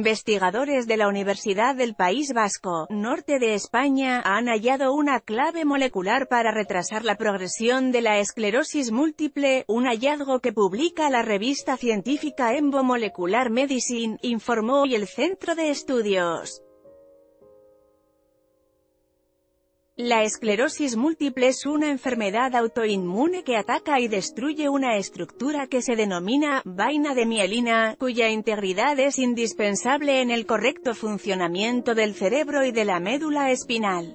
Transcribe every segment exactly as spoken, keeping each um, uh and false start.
Investigadores de la Universidad del País Vasco, norte de España, han hallado una clave molecular para retrasar la progresión de la esclerosis múltiple, un hallazgo que publica la revista científica Embo Molecular Medicine, informó hoy el Centro de Estudios. La esclerosis múltiple es una enfermedad autoinmune que ataca y destruye una estructura que se denomina vaina de mielina, cuya integridad es indispensable en el correcto funcionamiento del cerebro y de la médula espinal.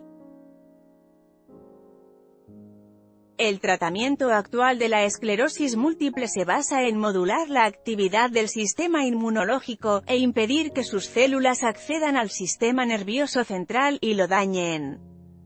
El tratamiento actual de la esclerosis múltiple se basa en modular la actividad del sistema inmunológico, e impedir que sus células accedan al sistema nervioso central, y lo dañen.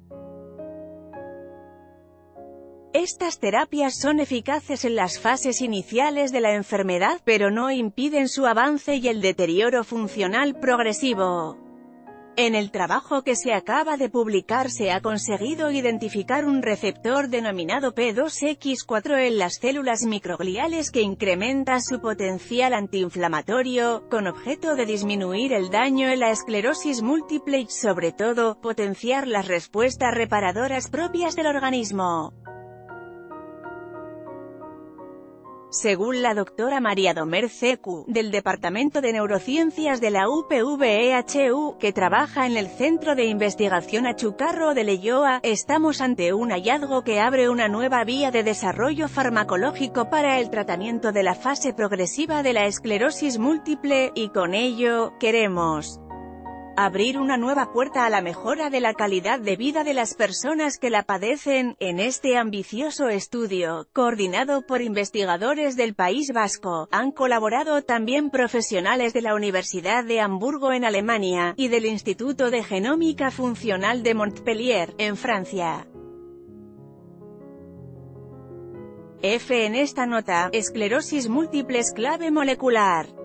Estas terapias son eficaces en las fases iniciales de la enfermedad, pero no impiden su avance y el deterioro funcional progresivo. En el trabajo que se acaba de publicar se ha conseguido identificar un receptor denominado P dos equis cuatro en las células microgliales que incrementa su potencial antiinflamatorio, con objeto de disminuir el daño en la esclerosis múltiple y, sobre todo, potenciar las respuestas reparadoras propias del organismo. Según la doctora María Domer Cecu, del Departamento de Neurociencias de la U P V E H U, que trabaja en el Centro de Investigación Achucarro de Leioa, estamos ante un hallazgo que abre una nueva vía de desarrollo farmacológico para el tratamiento de la fase progresiva de la esclerosis múltiple, y con ello, queremos abrir una nueva puerta a la mejora de la calidad de vida de las personas que la padecen. En este ambicioso estudio, coordinado por investigadores del País Vasco, han colaborado también profesionales de la Universidad de Hamburgo en Alemania, y del Instituto de Genómica Funcional de Montpellier, en Francia. F en esta nota, esclerosis múltiple es clave molecular.